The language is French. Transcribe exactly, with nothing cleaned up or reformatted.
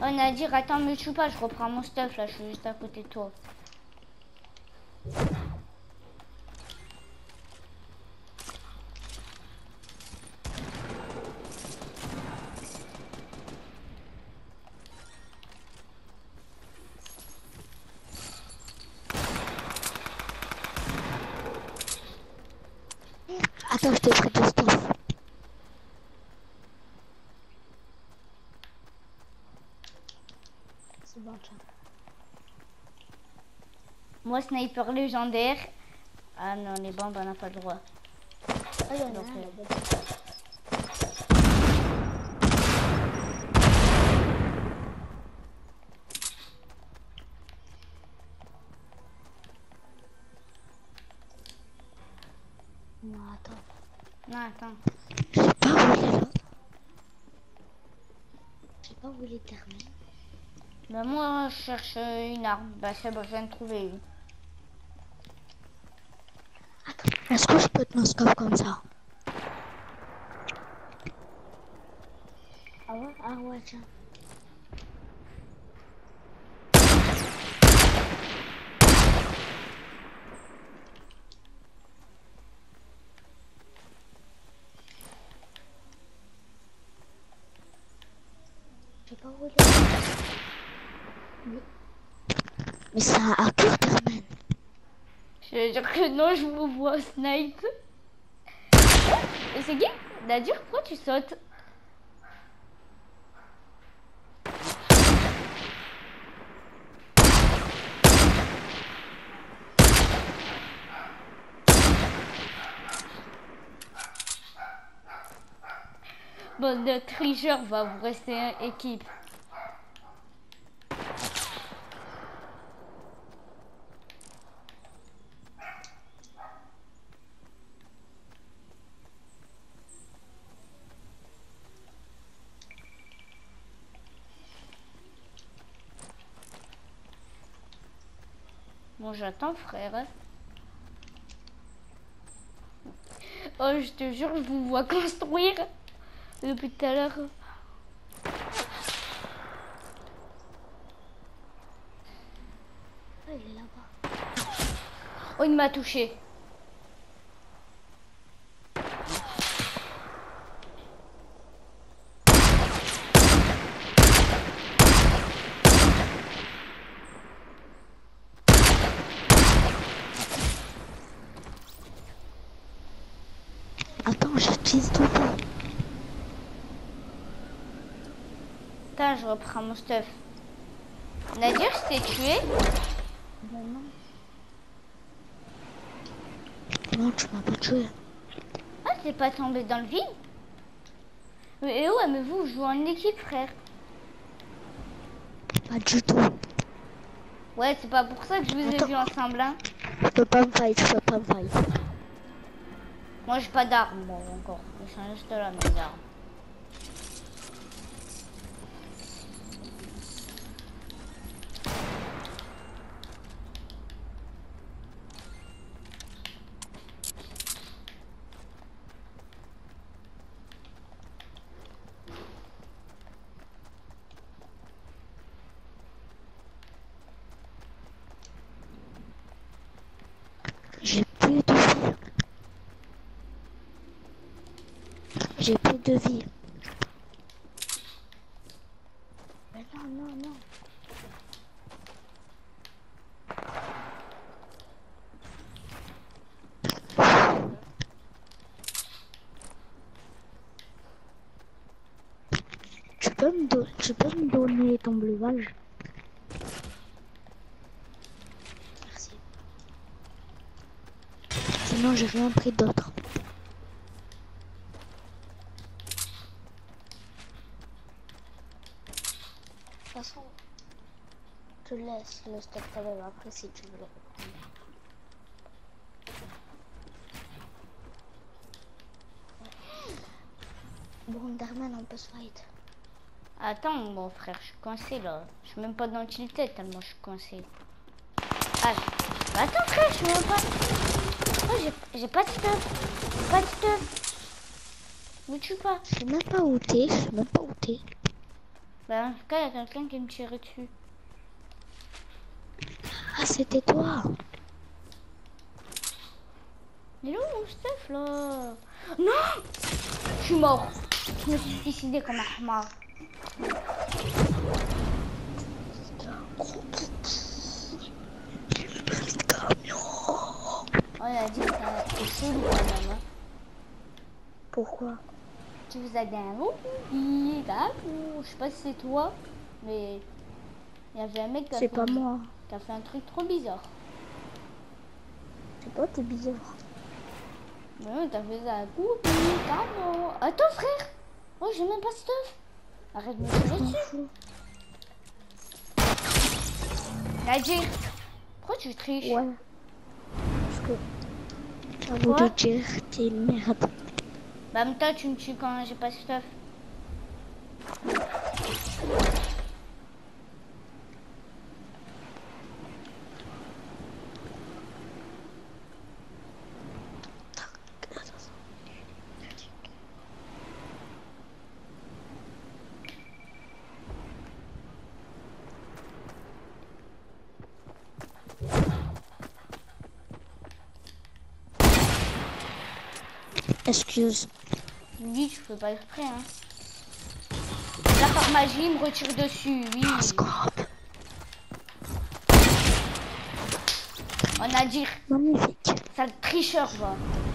Oh Nadir, attends, me tue pas, je reprends mon stuff là, je suis juste à côté de toi. Attends, je t'ai pris de stuff. C'est bon, tiens. Moi, sniper légendaire. Ah non, les bombes, on n'a pas le droit. Ah, il y en a Donc, un, euh, là-bas. Non, attends. Non, attends. J'ai pas voulu là. J'ai pas voulu terminer. Bah, moi, je cherche euh, une arme. Bah, c'est bon, je viens de trouver une. Attends, est-ce que je peux te no-scope comme ça? Ah ouais? Ah ouais, tiens. J'ai pas voulu. Mais, mais c'est un hacker, Termen. Je veux dire que non, je vous vois snipe. Et c'est qui? Nadir, pourquoi tu sautes? Bon, de tricheur va vous rester hein, équipe. Bon, j'attends, frère. Oh, je te jure, je vous vois construire depuis tout à l'heure. Ah, il est là-bas. Oh, il m'a touché. Attends, j'utilise tout ça. Putain, je reprends mon stuff. Nadir, je t'ai tué? Ben non. Non, tu m'as pas tué. Ah, t'es pas tombé dans le vide? Mais ouais, mais vous, vous jouez en équipe, frère. Pas du tout. Ouais, c'est pas pour ça que je vous ai Attends. vu ensemble, hein. Je peux pas me fight, je peux pas me fight. Moi, j'ai pas d'armes, bon, encore. Ils sont juste là, mes armes. J'ai plus de vie. J'ai plus de vie. Mais non, non, non. Tu peux me, do- tu peux me donner ton breuvage? Merci. Sinon, j'ai rien pris d'autre. De toute façon, je te laisse le stock quand même après si tu veux le reprendre. Bon, Darman, on peut se fight. Attends, mon frère, je suis coincé là. Je suis même pas dans le tilted tellement je suis coincé. Ah, je... bah, attends, frère, je suis même pas. Oh, j'ai- j'ai pas de stuff. J'ai pas de stuff. Me tue pas. Je sais même pas où t'es, je sais même pas où t'es. Bah, en tout cas, il y a quelqu'un qui me tire dessus. Ah, c'était toi. Il est où mon stuff là? Non! Je suis mort. Je me suis suicidé comme un hamar. Oh, il a dit que t'es chelou quand même. Hein. Pourquoi? Tu vous as dit un mot? Il je sais pas si c'est toi, mais il y avait un mec qui a, C'est fait, pas un... moi. qui a fait un truc trop bizarre. C'est toi, t'es bizarre. Ouais, t'as fait ça. Coucou, pardon. Attends, frère. Oh, j'ai même pas stuff. Arrête de me tirer dessus. Nadir, pourquoi tu triches? Ouais. Parce que, à vous de dire, t'es une merde. Bah, en même temps, tu me tues quand j'ai pas stuff. Excuse. Oui, je fais pas exprès, hein. Là, par magie, il me retire dessus, oui. On a dit. Magnifique. Sale tricheur, va.